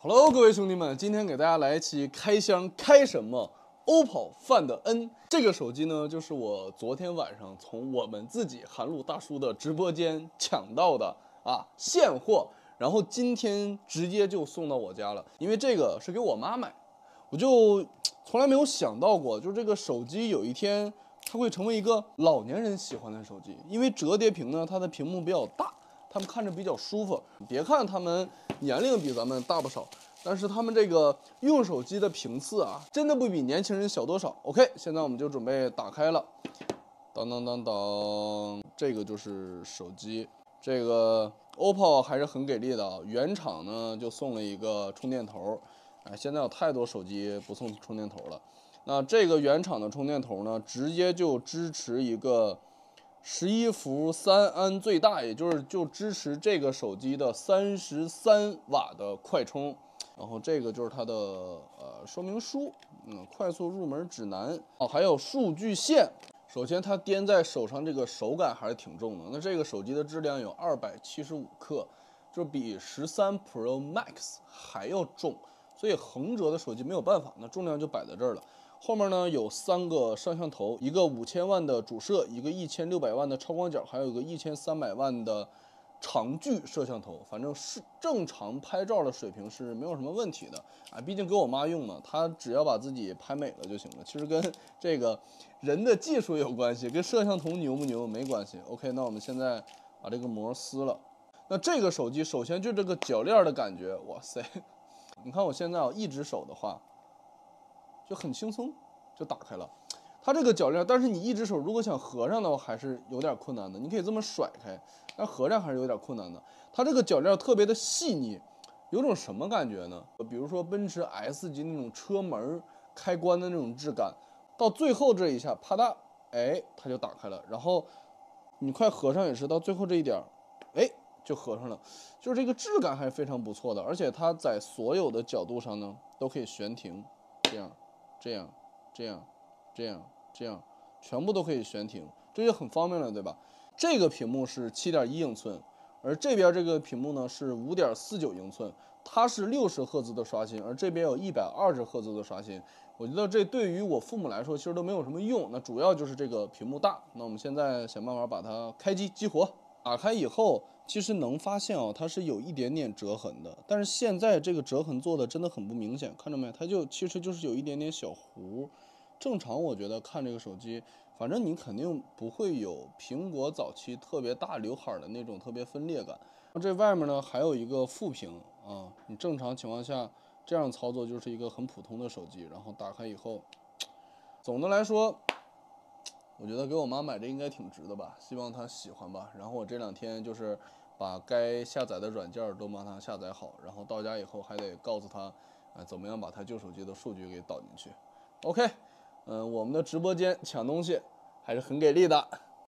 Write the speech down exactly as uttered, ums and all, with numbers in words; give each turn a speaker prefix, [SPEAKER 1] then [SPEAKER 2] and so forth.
[SPEAKER 1] Hello， 各位兄弟们，今天给大家来一期开箱开什么 O P P O Find N 这个手机呢，就是我昨天晚上从我们自己韩路大叔的直播间抢到的啊现货，然后今天直接就送到我家了。因为这个是给我妈买，我就从来没有想到过，就这个手机有一天它会成为一个老年人喜欢的手机，因为折叠屏呢，它的屏幕比较大。他们看着比较舒服，别看他们年龄比咱们大不少，但是他们这个用手机的频次啊，真的不比年轻人小多少。OK， 现在我们就准备打开了，当当当当，这个就是手机。这个 O P P O 还是很给力的啊，原厂呢就送了一个充电头，哎，现在有太多手机不送充电头了。那这个原厂的充电头呢，直接就支持一个。十一伏三安最大，也就是就支持这个手机的三十三瓦的快充。然后这个就是它的呃说明书，嗯，快速入门指南哦，还有数据线。首先它掂在手上这个手感还是挺重的。那这个手机的质量有二百七十五克，就比十三 Pro Max 还要重，所以横折的手机没有办法，那重量就摆在这儿了。后面呢有三个摄像头，一个五千万的主摄，一个一千六百万的超广角，还有一个一千三百万的长距摄像头。反正是正常拍照的水平是没有什么问题的啊，毕竟给我妈用嘛，她只要把自己拍美了就行了。其实跟这个人的技术有关系，跟摄像头牛不牛没关系。OK， 那我们现在把这个膜撕了。那这个手机首先就这个铰链的感觉，哇塞！你看我现在啊一只手的话。就很轻松就打开了，它这个铰链，但是你一只手如果想合上的话，还是有点困难的。你可以这么甩开，但合上还是有点困难的。它这个铰链特别的细腻，有种什么感觉呢？比如说奔驰 S 级那种车门开关的那种质感，到最后这一下，啪嗒，哎，它就打开了。然后你快合上也是，到最后这一点，哎，就合上了。就是这个质感还是非常不错的，而且它在所有的角度上呢都可以悬停，这样。这样，这样，这样，这样，全部都可以悬停，这就很方便了，对吧？这个屏幕是 七点一英寸，而这边这个屏幕呢是 五点四九英寸，它是六十赫兹的刷新，而这边有一百二十赫兹的刷新。我觉得这对于我父母来说其实都没有什么用，那主要就是这个屏幕大。那我们现在想办法把它开机激活。打开以后，其实能发现啊、哦，它是有一点点折痕的，但是现在这个折痕做的真的很不明显，看着没？它就其实就是有一点点小糊。正常我觉得看这个手机，反正你肯定不会有苹果早期特别大刘海的那种特别分裂感。这外面呢还有一个副屏啊，你正常情况下这样操作就是一个很普通的手机，然后打开以后，总的来说。我觉得给我妈买这应该挺值的吧，希望她喜欢吧。然后我这两天就是把该下载的软件都帮她下载好，然后到家以后还得告诉她，呃，怎么样把她旧手机的数据给导进去。OK， 嗯、呃，我们的直播间抢东西还是很给力的。